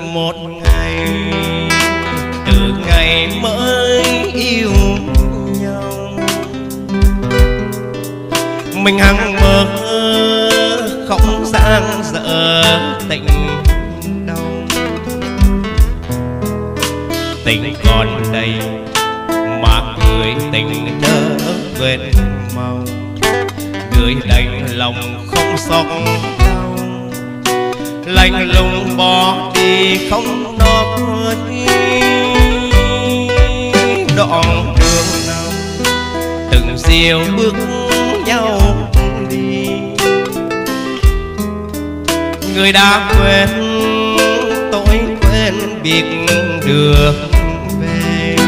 một ngày, từ ngày mới yêu nhau, mình hằng mơ không dang dở tình đâu. Tình còn đây mà người tình nỡ quên mau, người đành lòng không xót đau, lạnh lùng bỏ đi không nói đoạn đường nào, từng diều bước nhau đi. Người đã quên tôi quên biết được về,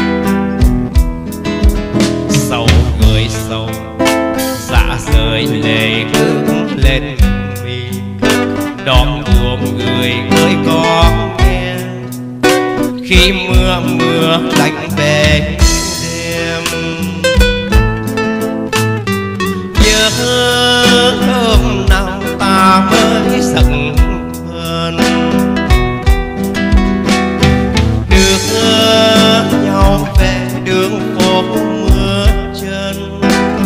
sầu người sầu dạ rời lệ ướt lên mi, đón buồn người ơi có nghe khi mưa lạnh về đêm. Nhớ hôm nào ta mới giận hơn, đưa nhau về đường phố mưa chân.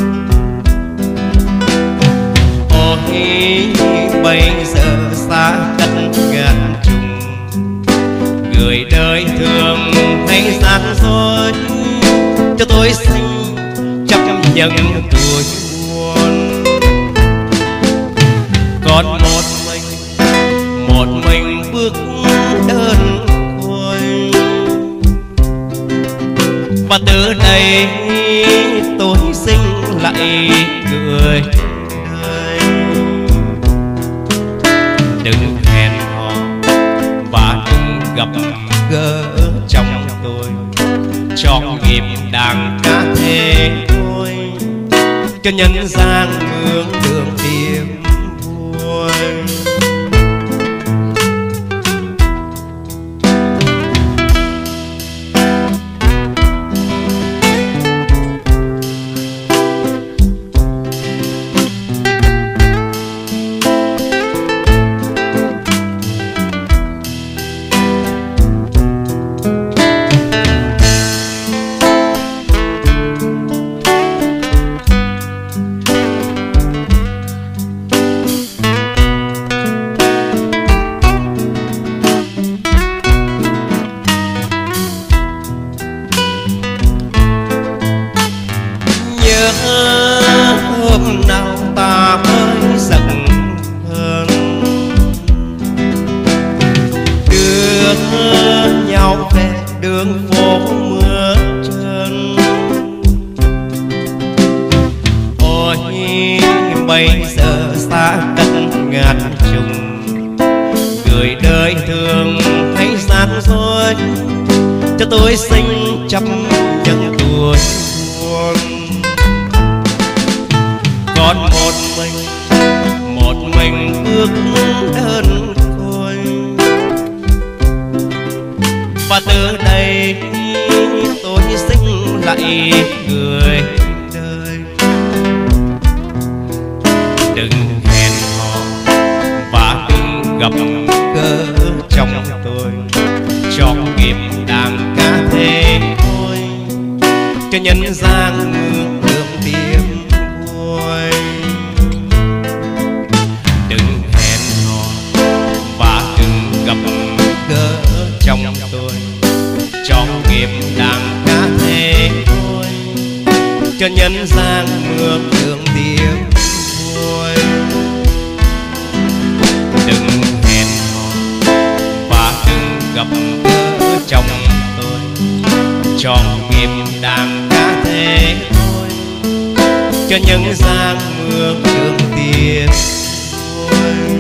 Ôi bây giờ xa cách ngàn trùng, người đời thường hay gian dối cho tôi xin chấp nhận tuổi buồn. Còn một mình bước đơn côi, và từ đây tôi xin lại người đời. Đừng hẹn hò và đừng gặp gỡ trong tôi, cho nghiệp đàn ca thế thôi, cho nhân gian mương đường tìm vui. Hôm nào ta mới giận hơn, đưa nhau về đường phố mưa trơn. Ôi bây giờ xa cách ngàn trùng, người đời thường hay gian dối cho tôi xin chấp nhận tuổi buồn. Còn một mình bước đơn côi, và từ đây tôi xin lại người đời. Đừng hẹn hò và đừng gặp gỡ trong tôi, cho nghiệp đàn ca thế thôi, cho nhân gian mương đường tìm vui. Đừng hẹn hò và đừng gặp gỡ trong tôi, cho nghiệp đàn ca thế thôi, cho nhân gian mưa đường tìm vui. Đừng hẹn hò và đừng gặp gỡ trong tôi, cho nghiệp đàn ca thế thôi, cho nhân gian mưa đường tìm vui.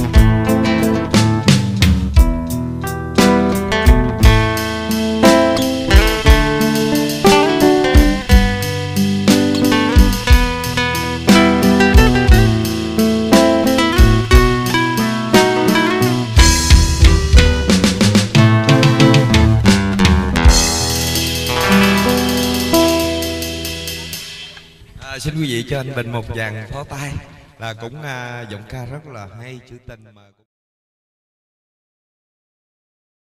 Xin quý vị cho anh Bình một tràng pháo tay, là cũng giọng ca rất là hay, trữ tình mà